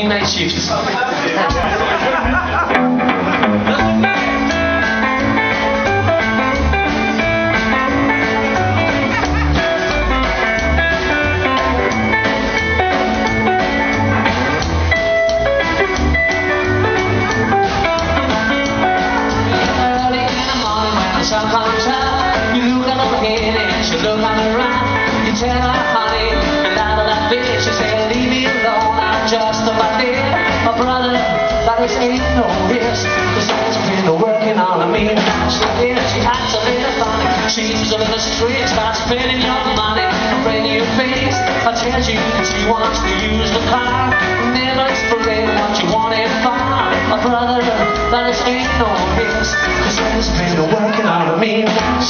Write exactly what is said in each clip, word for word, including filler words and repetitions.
working night shifts. Tell her, honey, and out of that bitch, she said, leave me alone, I'm just a buddy. My brother, but this ain't no risk. This man's been working on me. She is, she acts a little funny. She's a little strict, starts spending your money. Bring your face, I tell you that she wants to use the car. Never explain what you want it for. My brother, but this ain't no risk. This man's been working on me.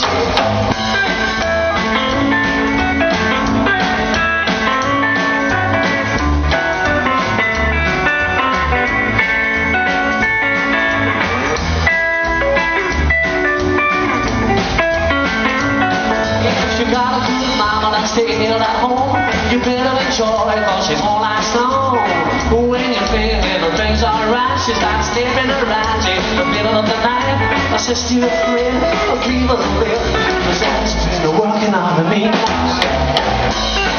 Staying at home, you better enjoy, cause she won't last long. When you feel everything's alright, she starts staring around you in the middle of the night. I says to a friend, I'll give her a lift, cause that's been working on me.